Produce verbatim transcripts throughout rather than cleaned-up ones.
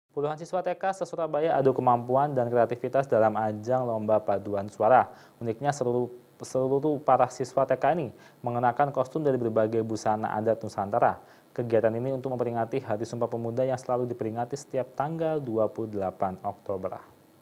Puluhan siswa T K se-Surabaya adu kemampuan dan kreativitas dalam ajang lomba paduan suara. Uniknya seluruh, seluruh para siswa T K ini mengenakan kostum dari berbagai busana adat Nusantara. Kegiatan ini untuk memperingati Hari Sumpah Pemuda yang selalu diperingati setiap tanggal dua puluh delapan Oktober.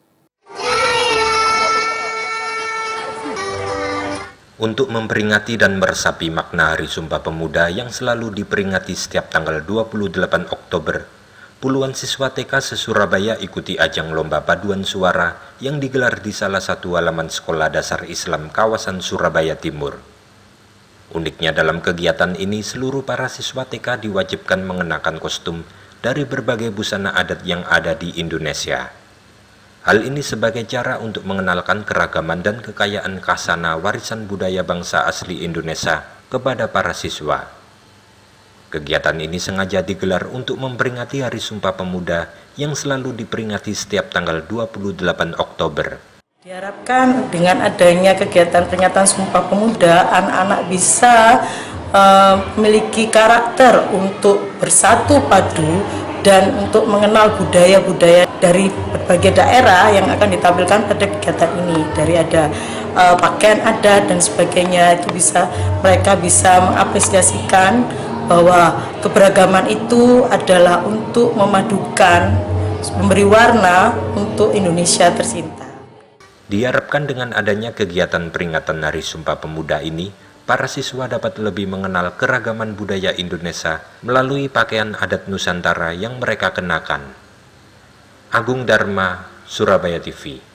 Untuk memperingati dan meresapi makna Hari Sumpah Pemuda yang selalu diperingati setiap tanggal dua puluh delapan Oktober, puluhan siswa T K se-Surabaya ikuti ajang lomba paduan suara yang digelar di salah satu halaman sekolah dasar Islam kawasan Surabaya Timur. Uniknya dalam kegiatan ini seluruh para siswa T K diwajibkan mengenakan kostum dari berbagai busana adat yang ada di Indonesia. Hal ini sebagai cara untuk mengenalkan keragaman dan kekayaan khasana warisan budaya bangsa asli Indonesia kepada para siswa. Kegiatan ini sengaja digelar untuk memperingati Hari Sumpah Pemuda yang selalu diperingati setiap tanggal dua puluh delapan Oktober. Diharapkan dengan adanya kegiatan peringatan Sumpah Pemuda, anak-anak bisa uh, memiliki karakter untuk bersatu padu dan untuk mengenal budaya-budaya dari berbagai daerah yang akan ditampilkan pada kegiatan ini. Dari ada uh, pakaian adat dan sebagainya, itu bisa mereka bisa mengapresiasikan bahwa keberagaman itu adalah untuk memadukan, memberi warna untuk Indonesia tercinta. Diharapkan dengan adanya kegiatan peringatan Hari Sumpah Pemuda ini, para siswa dapat lebih mengenal keragaman budaya Indonesia melalui pakaian adat Nusantara yang mereka kenakan. Agung Dharma, Surabaya T V.